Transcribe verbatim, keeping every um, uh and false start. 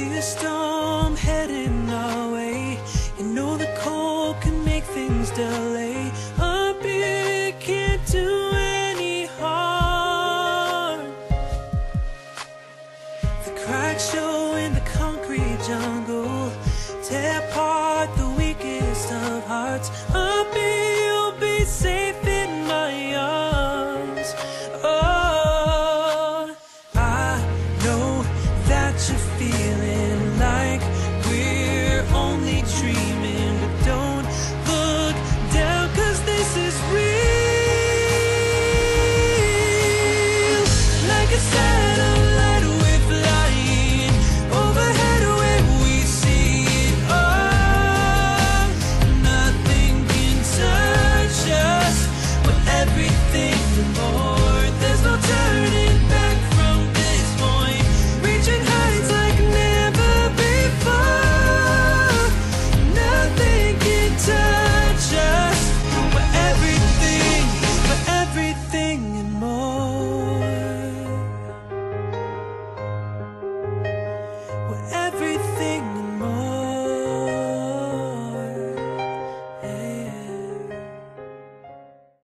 see a storm heading our way. You know the cold can make things delay. A beer can't do any harm. The cracks show in the concrete jungle, tear apart the weakest of hearts. A beer, you'll be safe in my arms. Oh, I know that you're feeling like we're only dreaming.